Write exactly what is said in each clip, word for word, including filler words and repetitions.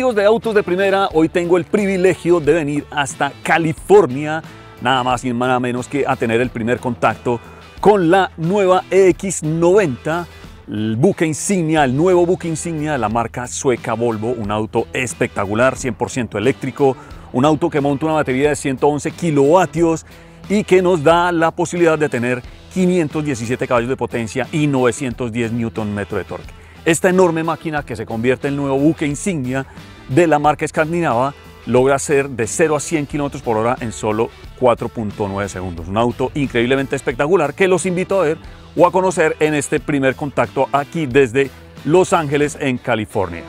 Amigos de Autos de Primera, hoy tengo el privilegio de venir hasta California, nada más y nada menos que a tener el primer contacto con la nueva E X noventa, el buque insignia, el nuevo buque insignia de la marca sueca Volvo, un auto espectacular, cien por ciento eléctrico, un auto que monta una batería de ciento once kilovatios y que nos da la posibilidad de tener quinientos diecisiete caballos de potencia y novecientos diez newton metros de torque. Esta enorme máquina, que se convierte en el nuevo buque insignia de la marca escandinava, logra hacer de cero a cien kilómetros por hora en solo cuatro punto nueve segundos. Un auto increíblemente espectacular que los invito a ver o a conocer en este primer contacto aquí desde Los Ángeles, en California.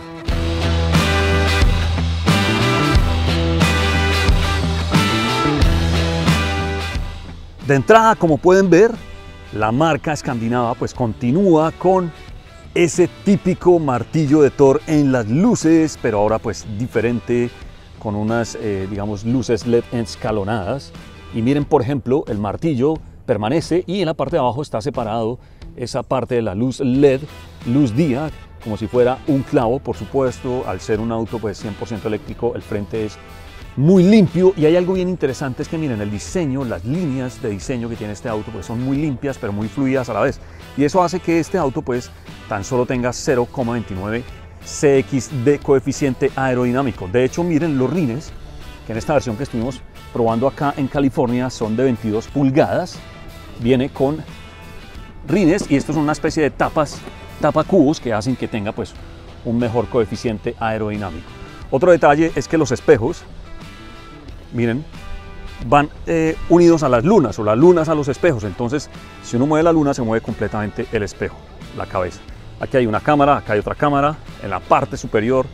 De entrada, como pueden ver, la marca escandinava pues continúa con ese típico martillo de Thor en las luces, pero ahora pues diferente, con unas eh, digamos luces L E D escalonadas. Y miren, por ejemplo, el martillo permanece y en la parte de abajo está separado esa parte de la luz L E D, luz día, como si fuera un clavo. Por supuesto, al ser un auto pues cien por ciento eléctrico, el frente es muy limpio. Y hay algo bien interesante, es que miren, el diseño, las líneas de diseño que tiene este auto pues son muy limpias pero muy fluidas a la vez, y eso hace que este auto pues tan solo tenga cero coma veintinueve C X de coeficiente aerodinámico. De hecho, miren los rines, que en esta versión que estuvimos probando acá en California son de veintidós pulgadas, viene con rines, y estos son una especie de tapas, tapacubos, que hacen que tenga pues un mejor coeficiente aerodinámico. Otro detalle es que los espejos, miren, van eh, unidos a las lunas, o las lunas a los espejos. Entonces, si uno mueve la luna, se mueve completamente el espejo, la cabeza. Aquí hay una cámara, acá hay otra cámara, en la parte superior,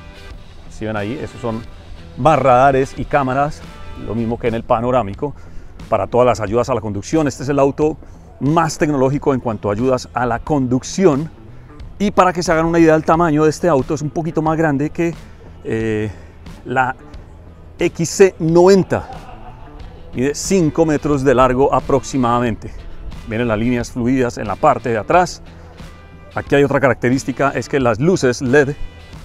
si ven ahí, esos son más radares y cámaras, lo mismo que en el panorámico, para todas las ayudas a la conducción. Este es el auto más tecnológico en cuanto a ayudas a la conducción. Y para que se hagan una idea del tamaño de este auto, es un poquito más grande que eh, la X C noventa, mide cinco metros de largo aproximadamente. Vienen las líneas fluidas en la parte de atrás. Aquí hay otra característica, es que las luces L E D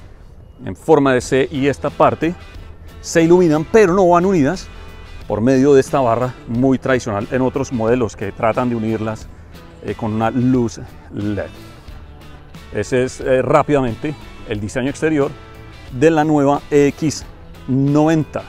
en forma de C y esta parte se iluminan, pero no van unidas por medio de esta barra muy tradicional en otros modelos que tratan de unirlas eh, con una luz L E D. Ese es eh, rápidamente el diseño exterior de la nueva E X noventa.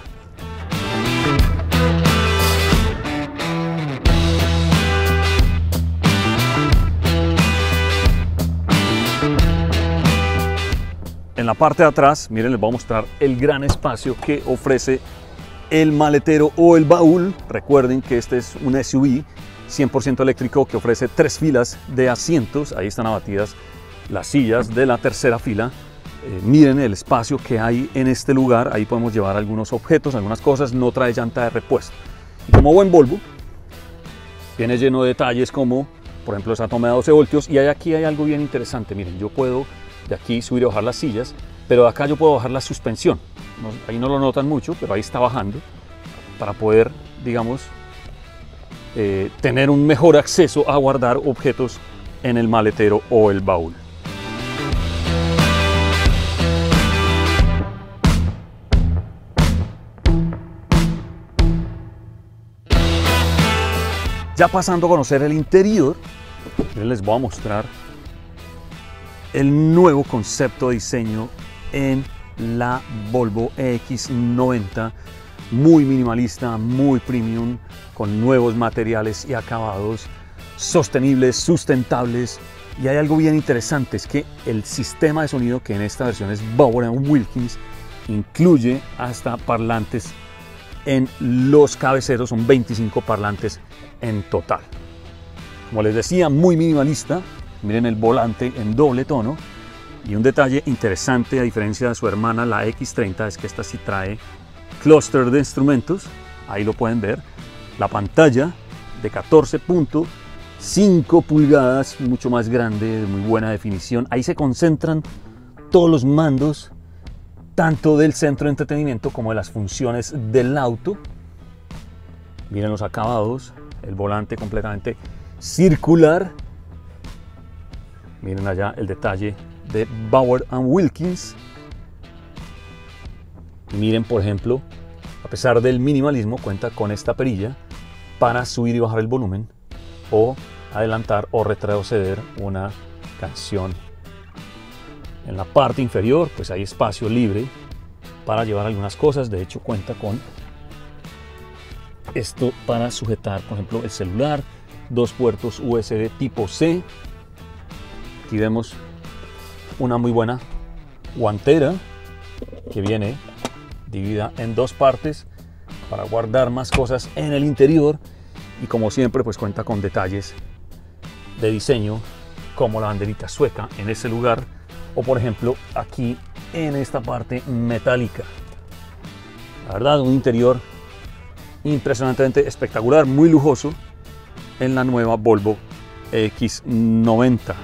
En la parte de atrás, miren, les voy a mostrar el gran espacio que ofrece el maletero o el baúl. Recuerden que este es un S U V cien por ciento eléctrico que ofrece tres filas de asientos. Ahí están abatidas las sillas de la tercera fila. Eh, miren el espacio que hay en este lugar. Ahí podemos llevar algunos objetos, algunas cosas. No trae llanta de repuesto. Y como buen Volvo, viene lleno de detalles como, por ejemplo, esa toma de doce voltios. Y hay, aquí hay algo bien interesante. Miren, yo puedo de aquí subir y bajar las sillas, pero de acá yo puedo bajar la suspensión. No, ahí no lo notan mucho, pero ahí está bajando para poder, digamos, eh, tener un mejor acceso a guardar objetos en el maletero o el baúl. Ya pasando a conocer el interior, les voy a mostrar el nuevo concepto de diseño en la Volvo E X noventa, muy minimalista, muy premium, con nuevos materiales y acabados sostenibles, sustentables. Y hay algo bien interesante, es que el sistema de sonido, que en esta versión es Bowers and Wilkins, incluye hasta parlantes en los cabeceros, son veinticinco parlantes en total. Como les decía, muy minimalista. Miren el volante en doble tono, y un detalle interesante, a diferencia de su hermana la X treinta, es que esta sí trae clúster de instrumentos. Ahí lo pueden ver, la pantalla de catorce punto cinco pulgadas, mucho más grande, de muy buena definición. Ahí se concentran todos los mandos, tanto del centro de entretenimiento como de las funciones del auto. Miren los acabados, el volante completamente circular. Miren allá el detalle de Bowers and Wilkins. Y miren, por ejemplo, a pesar del minimalismo, cuenta con esta perilla para subir y bajar el volumen o adelantar o retroceder una canción. En la parte inferior pues hay espacio libre para llevar algunas cosas. De hecho cuenta con esto para sujetar, por ejemplo, el celular, dos puertos U S B tipo C. Aquí vemos una muy buena guantera que viene dividida en dos partes para guardar más cosas en el interior, y como siempre pues cuenta con detalles de diseño como la banderita sueca en ese lugar, o por ejemplo aquí en esta parte metálica. La verdad, un interior impresionantemente espectacular, muy lujoso en la nueva Volvo X noventa.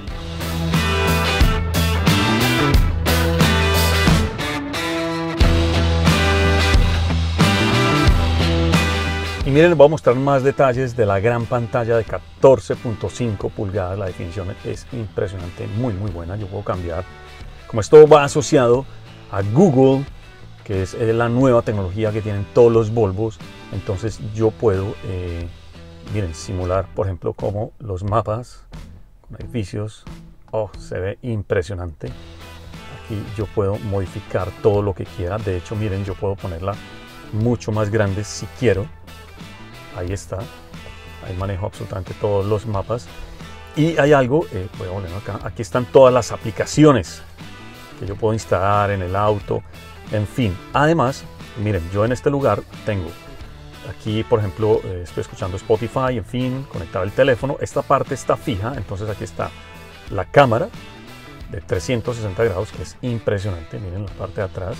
Y miren, les voy a mostrar más detalles de la gran pantalla de catorce punto cinco pulgadas. La definición es impresionante, muy muy buena. Yo puedo cambiar, como esto va asociado a Google, que es la nueva tecnología que tienen todos los Volvos, entonces yo puedo, eh, miren, simular, por ejemplo, como los mapas con edificios. Oh, se ve impresionante. Aquí yo puedo modificar todo lo que quiera. De hecho, miren, yo puedo ponerla mucho más grande si quiero. Ahí está, ahí manejo absolutamente todos los mapas. Y hay algo, eh, voy a poner acá, aquí están todas las aplicaciones que yo puedo instalar en el auto, en fin. Además, miren, yo en este lugar tengo, aquí por ejemplo, eh, estoy escuchando Spotify, en fin, conectado el teléfono. Esta parte está fija, entonces aquí está la cámara de trescientos sesenta grados, que es impresionante. Miren la parte de atrás,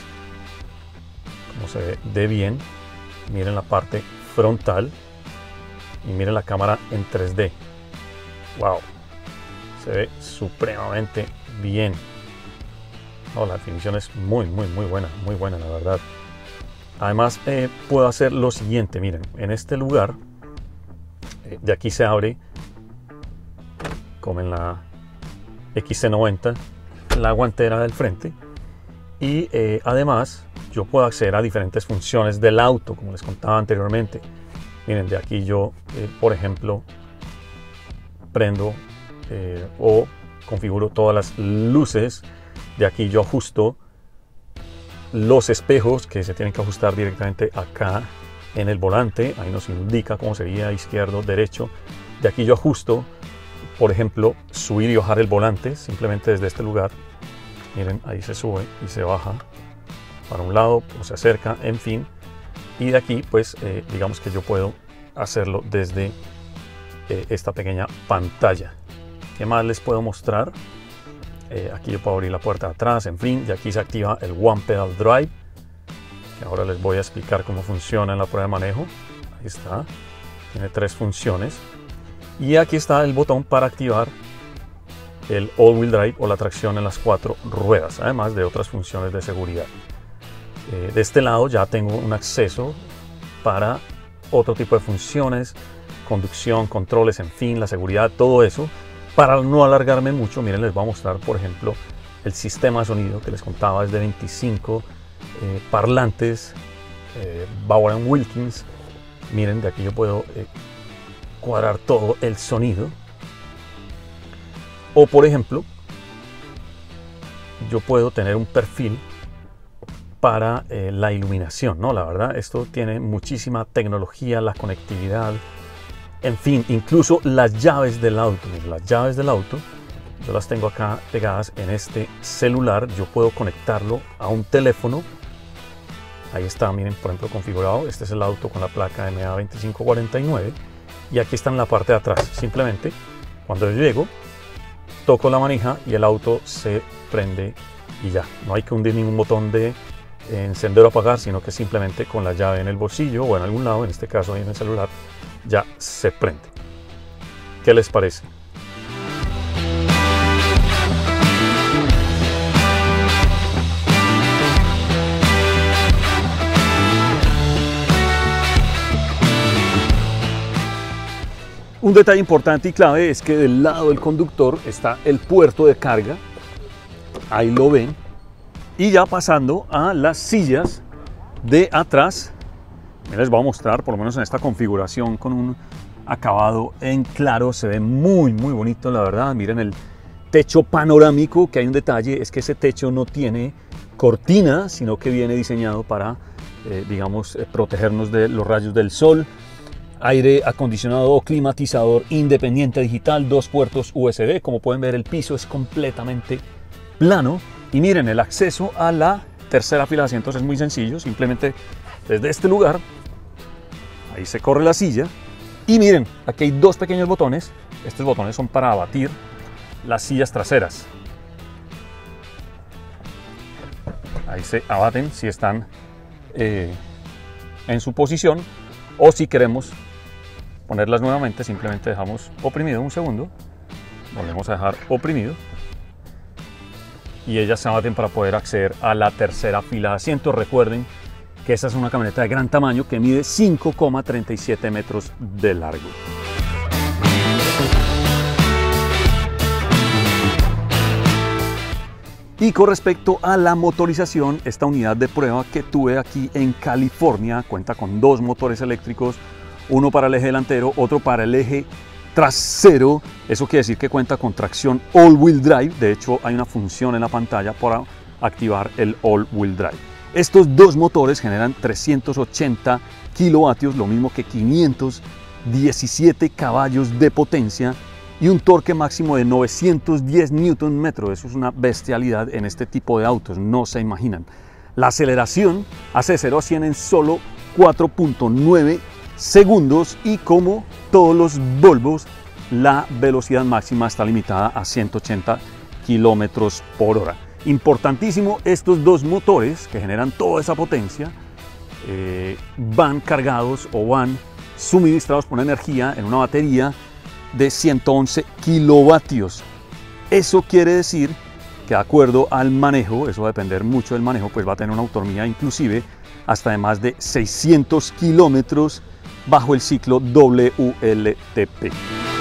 cómo se ve de bien. Miren la parte frontal y miren la cámara en tres D. Wow, se ve supremamente bien. Oh, la definición es muy muy muy buena, muy buena la verdad. Además eh, puedo hacer lo siguiente. Miren, en este lugar eh, de aquí se abre, como en la X C noventa, la guantera del frente, y eh, además yo puedo acceder a diferentes funciones del auto, como les contaba anteriormente. Miren, de aquí yo, eh, por ejemplo, prendo eh, o configuro todas las luces. De aquí yo ajusto los espejos, que se tienen que ajustar directamente acá en el volante. Ahí nos indica cómo sería izquierdo, derecho. De aquí yo ajusto, por ejemplo, subir y bajar el volante simplemente desde este lugar. Miren, ahí se sube y se baja para un lado o se acerca, en fin. Y de aquí pues eh, digamos que yo puedo hacerlo desde eh, esta pequeña pantalla. ¿Qué más les puedo mostrar? Eh, aquí yo puedo abrir la puerta de atrás, en fin. Y aquí se activa el One Pedal Drive, que ahora les voy a explicar cómo funciona en la prueba de manejo. Ahí está, tiene tres funciones. Y aquí está el botón para activar el All-Wheel Drive o la tracción en las cuatro ruedas, además de otras funciones de seguridad. Eh, de este lado ya tengo un acceso para otro tipo de funciones, conducción, controles, en fin, la seguridad, todo eso. Para no alargarme mucho, miren, les voy a mostrar, por ejemplo, el sistema de sonido que les contaba, es de veinticinco eh, parlantes eh, Bowers and Wilkins. Miren, de aquí yo puedo eh, cuadrar todo el sonido. O por ejemplo, yo puedo tener un perfil para eh, la iluminación, ¿no? La verdad, esto tiene muchísima tecnología, la conectividad, en fin, incluso las llaves del auto. Miren, las llaves del auto, yo las tengo acá pegadas en este celular. Yo puedo conectarlo a un teléfono. Ahí está, miren, por ejemplo, configurado. Este es el auto con la placa M A veinticinco cuarenta y nueve. Y aquí está en la parte de atrás. Simplemente, cuando yo llego, toco la manija y el auto se prende y ya. No hay que hundir ningún botón de encender o apagar, sino que simplemente con la llave en el bolsillo o en algún lado, en este caso ahí en el celular, ya se prende. ¿Qué les parece? Un detalle importante y clave es que del lado del conductor está el puerto de carga, ahí lo ven, y ya pasando a las sillas, de atrás, les voy a mostrar, por lo menos en esta configuración con un acabado en claro, se ve muy muy bonito, la verdad. Miren el techo panorámico, que hay un detalle, es que ese techo no tiene cortina, sino que viene diseñado para, eh, digamos, eh, protegernos de los rayos del sol. Aire acondicionado o climatizador independiente digital, dos puertos U S B. Como pueden ver, el piso es completamente plano. Y miren, el acceso a la tercera fila de asientos es muy sencillo, simplemente desde este lugar, ahí se corre la silla. Y miren, aquí hay dos pequeños botones. Estos botones son para abatir las sillas traseras. Ahí se abaten si están eh, en su posición, o si queremos ponerlas nuevamente, simplemente dejamos oprimido un segundo, volvemos a dejar oprimido y ellas se abaten para poder acceder a la tercera fila de asientos. Recuerden que esta es una camioneta de gran tamaño que mide cinco coma treinta y siete metros de largo. Y con respecto a la motorización, esta unidad de prueba que tuve aquí en California cuenta con dos motores eléctricos, uno para el eje delantero, otro para el eje trasero. Eso quiere decir que cuenta con tracción all-wheel drive. De hecho, hay una función en la pantalla para activar el all-wheel drive. Estos dos motores generan trescientos ochenta kilovatios, lo mismo que quinientos diecisiete caballos de potencia, y un torque máximo de novecientos diez newton metros. Eso es una bestialidad en este tipo de autos, no se imaginan. La aceleración hace de cero a cien en solo cuatro punto nueve segundos, y como todos los Volvos, la velocidad máxima está limitada a ciento ochenta kilómetros por hora. Importantísimo, estos dos motores que generan toda esa potencia eh, van cargados o van suministrados por una energía en una batería de ciento once kilovatios. Eso quiere decir que, de acuerdo al manejo, eso va a depender mucho del manejo, pues va a tener una autonomía inclusive hasta de más de seiscientos kilómetros bajo el ciclo W L T P.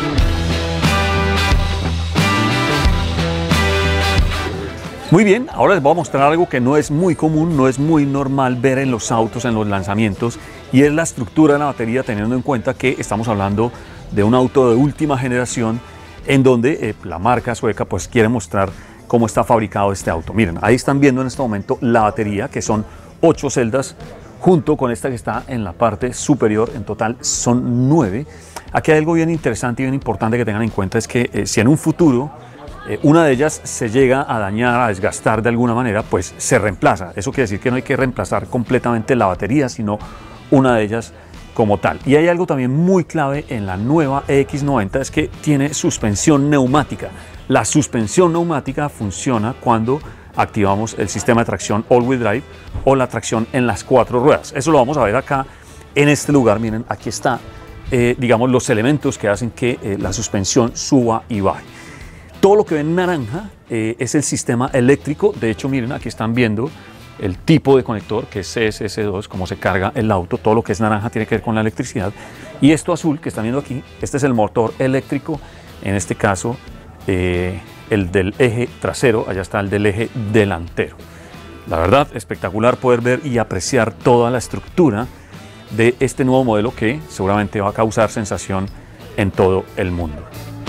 Muy bien, ahora les voy a mostrar algo que no es muy común, no es muy normal ver en los autos, en los lanzamientos, y es la estructura de la batería, teniendo en cuenta que estamos hablando de un auto de última generación, en donde eh, la marca sueca pues quiere mostrar cómo está fabricado este auto. Miren, ahí están viendo en este momento la batería, que son ocho celdas, junto con esta que está en la parte superior. En total son nueve. Aquí hay algo bien interesante y bien importante que tengan en cuenta, es que eh, si en un futuro eh, una de ellas se llega a dañar, a desgastar de alguna manera, pues se reemplaza. Eso quiere decir que no hay que reemplazar completamente la batería, sino una de ellas como tal. Y hay algo también muy clave en la nueva E X noventa, es que tiene suspensión neumática. La suspensión neumática funciona cuando activamos el sistema de tracción all-wheel drive o la tracción en las cuatro ruedas. Eso lo vamos a ver acá en este lugar. Miren, aquí está, eh, digamos, los elementos que hacen que eh, la suspensión suba y baje. Todo lo que ven en naranja eh, es el sistema eléctrico. De hecho, miren, aquí están viendo el tipo de conector, que es C S S dos, cómo se carga el auto. Todo lo que es naranja tiene que ver con la electricidad. Y esto azul que están viendo aquí, este es el motor eléctrico, en este caso eh, el del eje trasero, allá está el del eje delantero. La verdad, espectacular poder ver y apreciar toda la estructura de este nuevo modelo, que seguramente va a causar sensación en todo el mundo.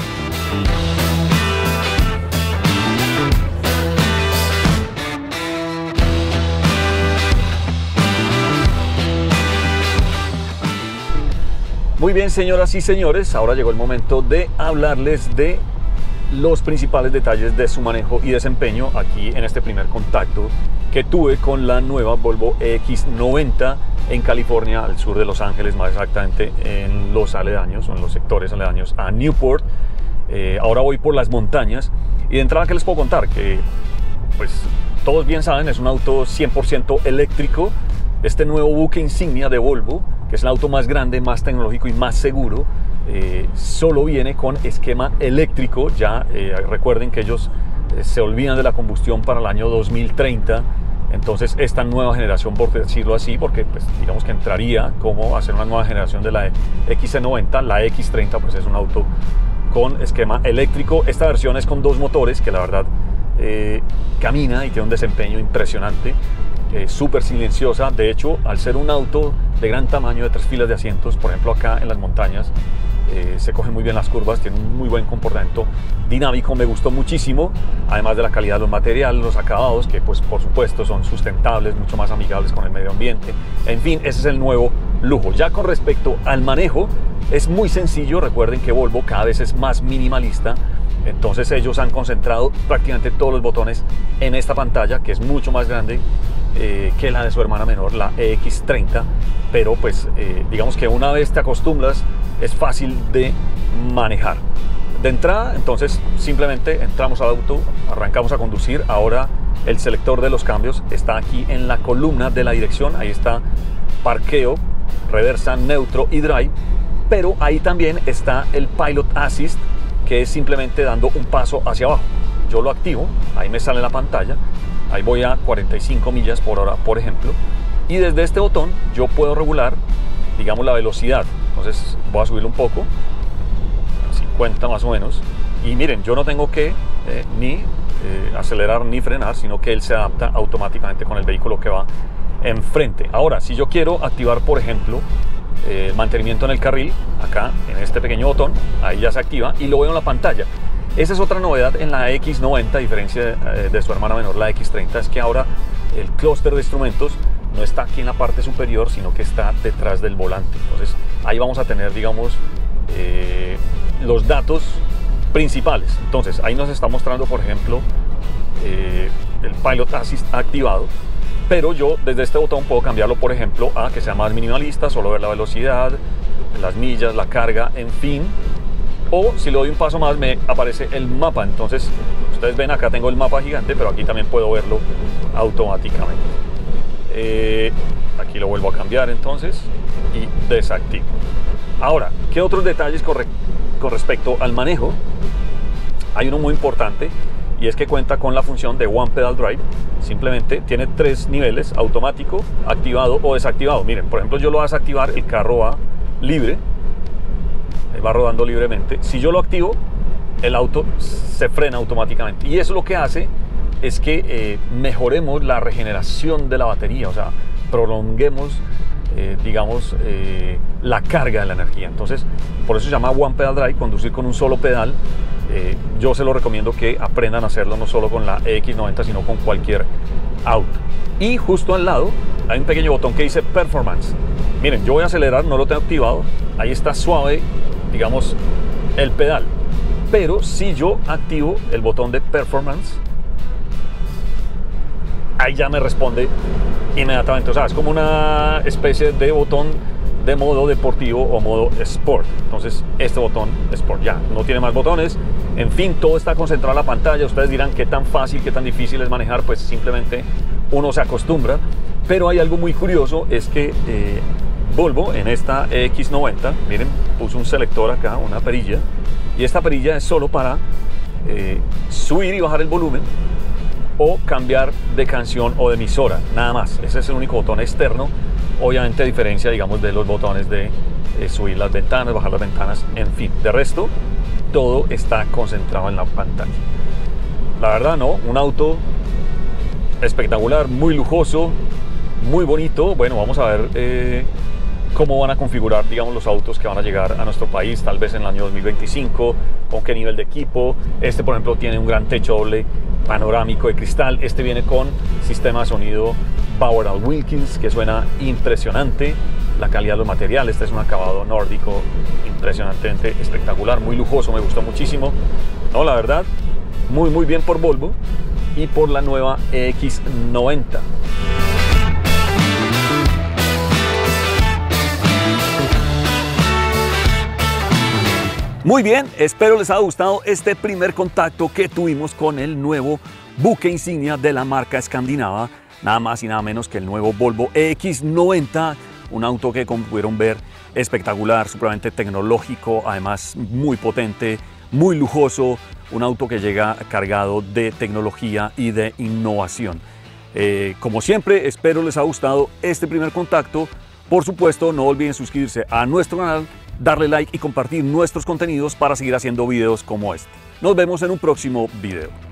Muy bien, señoras y señores, ahora llegó el momento de hablarles de los principales detalles de su manejo y desempeño aquí en este primer contacto que tuve con la nueva Volvo E X noventa en California, al sur de Los Ángeles, más exactamente en los aledaños o en los sectores aledaños a Newport. Eh, ahora voy por las montañas y de entrada, ¿qué les puedo contar? Que pues todos bien saben, es un auto cien por ciento eléctrico. Este nuevo buque insignia de Volvo, que es el auto más grande, más tecnológico y más seguro, eh, solo viene con esquema eléctrico. Ya eh, recuerden que ellos eh, se olvidan de la combustión para el año dos mil treinta. Entonces esta nueva generación, por decirlo así, porque pues, digamos que entraría como hacer una nueva generación de la X C noventa, la X treinta pues es un auto con esquema eléctrico. Esta versión es con dos motores que la verdad eh, camina y tiene un desempeño impresionante. eh, súper silenciosa. De hecho, al ser un auto de gran tamaño, de tres filas de asientos, por ejemplo acá en las montañas, eh, se cogen muy bien las curvas, tiene un muy buen comportamiento dinámico, me gustó muchísimo, además de la calidad de los materiales, los acabados, que pues por supuesto son sustentables, mucho más amigables con el medio ambiente. En fin, ese es el nuevo lujo. Ya con respecto al manejo, es muy sencillo. Recuerden que Volvo cada vez es más minimalista, entonces ellos han concentrado prácticamente todos los botones en esta pantalla, que es mucho más grande eh, que la de su hermana menor, la E X treinta, pero pues eh, digamos que una vez te acostumbras es fácil de manejar. De entrada, entonces simplemente entramos al auto, arrancamos a conducir. Ahora el selector de los cambios está aquí en la columna de la dirección, ahí está parqueo, reversa, neutro y drive, pero ahí también está el Pilot Assist, que es simplemente dando un paso hacia abajo. Yo lo activo, ahí me sale la pantalla, ahí voy a cuarenta y cinco millas por hora, por ejemplo, y desde este botón yo puedo regular, digamos, la velocidad. Entonces voy a subirlo un poco, a cincuenta más o menos, y miren, yo no tengo que eh, ni eh, acelerar ni frenar, sino que él se adapta automáticamente con el vehículo que va enfrente. Ahora, si yo quiero activar, por ejemplo, eh, el mantenimiento en el carril, acá en este pequeño botón, ahí ya se activa y lo veo en la pantalla. Esa es otra novedad en la X noventa, a diferencia de, de su hermana menor, la X treinta, es que ahora el clúster de instrumentos no está aquí en la parte superior, sino que está detrás del volante. Entonces ahí vamos a tener, digamos, eh, los datos principales. Entonces ahí nos está mostrando, por ejemplo, eh, el Pilot Assist activado, pero yo desde este botón puedo cambiarlo, por ejemplo, a que sea más minimalista, solo ver la velocidad, las millas, la carga, en fin. O si le doy un paso más, me aparece el mapa. Entonces ustedes ven, acá tengo el mapa gigante, pero aquí también puedo verlo automáticamente. Eh, aquí lo vuelvo a cambiar entonces y desactivo. Ahora, ¿qué otros detalles con, re con respecto al manejo? Hay uno muy importante, y es que cuenta con la función de One Pedal Drive. Simplemente tiene tres niveles: automático, activado o desactivado. Miren, por ejemplo, yo lo voy a desactivar, el carro va libre, va rodando libremente. Si yo lo activo, el auto se frena automáticamente, y eso lo que hace es que eh, mejoremos la regeneración de la batería, o sea, prolonguemos eh, digamos eh, la carga de la energía. Entonces por eso se llama One Pedal Drive, conducir con un solo pedal. eh, yo se lo recomiendo que aprendan a hacerlo no solo con la E X noventa, sino con cualquier auto. Y justo al lado hay un pequeño botón que dice Performance. Miren, yo voy a acelerar, no lo tengo activado, ahí está suave, digamos, el pedal, pero si yo activo el botón de Performance, ahí ya me responde inmediatamente. O sea, es como una especie de botón de modo deportivo o modo Sport. Entonces este botón Sport ya no tiene más botones. En fin, todo está concentrado en la pantalla. Ustedes dirán qué tan fácil, qué tan difícil es manejar. Pues simplemente uno se acostumbra. Pero hay algo muy curioso, es que eh, Volvo en esta E X noventa, miren, puso un selector acá, una perilla, y esta perilla es solo para eh, subir y bajar el volumen, o cambiar de canción o de emisora, nada más. Ese es el único botón externo, obviamente a diferencia, digamos, de los botones de eh, subir las ventanas, bajar las ventanas, en fin. De resto, todo está concentrado en la pantalla. La verdad, no, un auto espectacular, muy lujoso, muy bonito. Bueno, vamos a ver eh, cómo van a configurar, digamos, los autos que van a llegar a nuestro país, tal vez en el año dos mil veinticinco, con qué nivel de equipo. Este, por ejemplo, tiene un gran techo doble panorámico de cristal. Este viene con sistema de sonido Bowers and Wilkins, que suena impresionante. La calidad de los materiales, este es un acabado nórdico impresionantemente espectacular, muy lujoso, me gustó muchísimo. No, la verdad, muy muy bien por Volvo y por la nueva E X noventa. Muy bien, espero les haya gustado este primer contacto que tuvimos con el nuevo buque insignia de la marca escandinava, nada más y nada menos que el nuevo Volvo E X noventa, un auto que, como pudieron ver, espectacular, supremamente tecnológico, además muy potente, muy lujoso, un auto que llega cargado de tecnología y de innovación. Eh, como siempre, espero les haya gustado este primer contacto. Por supuesto, no olviden suscribirse a nuestro canal, darle like y compartir nuestros contenidos para seguir haciendo videos como este. Nos vemos en un próximo video.